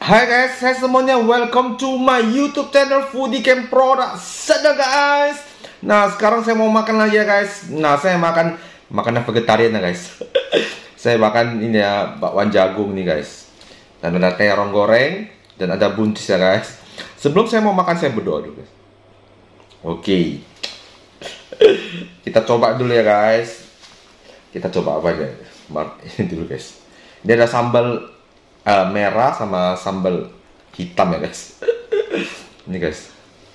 Hai guys, saya semuanya, welcome to my YouTube channel Foodie Camp Product. Sada guys. Nah, sekarang saya mau makan lagi ya guys. Nah, saya makan makanan vegetarian ya guys. Saya makan ini ya, bakwan jagung nih guys. Dan ada terong goreng dan ada buncis ya guys. Sebelum saya mau makan, saya berdoa dulu guys. Oke. Kita coba dulu ya guys. Kita coba apa aja? Ini dulu guys. Ini ada sambal merah sama sambal hitam ya guys. Ini guys.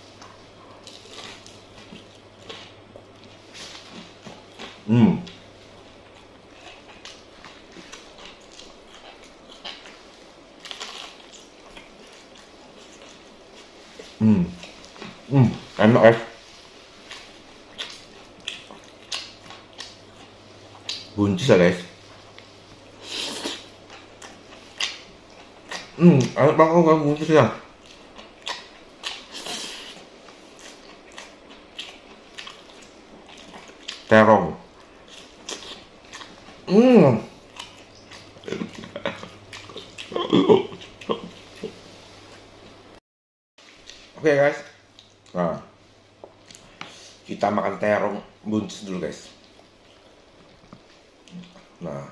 Hmm. Enak guys. Buncis ya guys. Enak banget kan buncis ya. Terong. Oke guys. Nah, kita makan terong buncis dulu guys. Nah,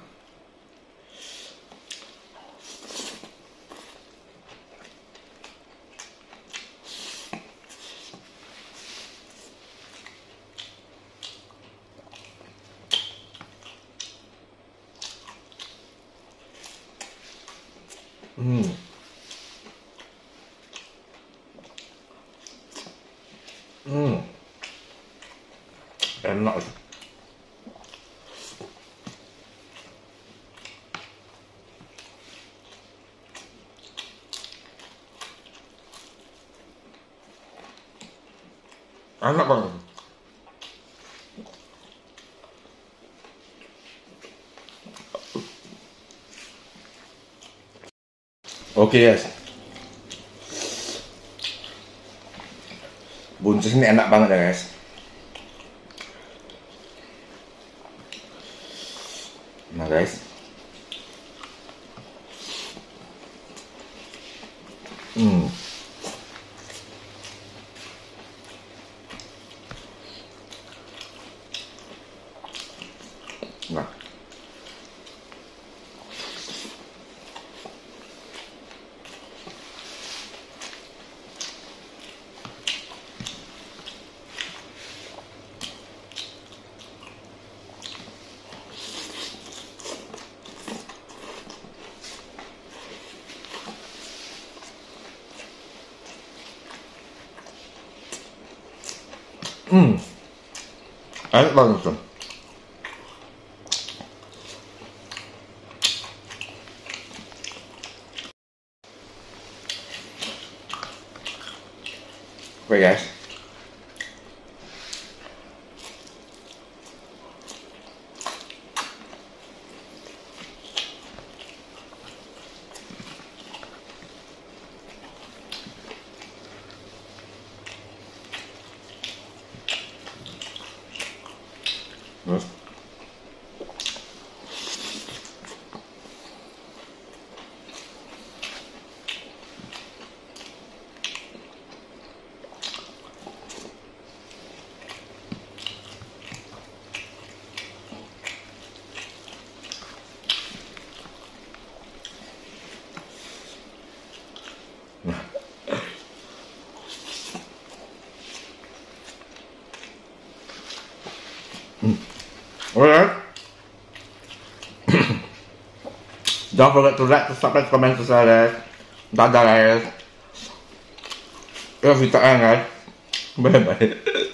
enak. Enak banget. Oke guys. Buncis ini enak banget ya guys. Nah guys. Nah. Enak banget tuh. Oke guys. Terus. Alright. Don't forget to like, subscribe, comment, share guys. Dadah guys. Kita guys. Bye bye.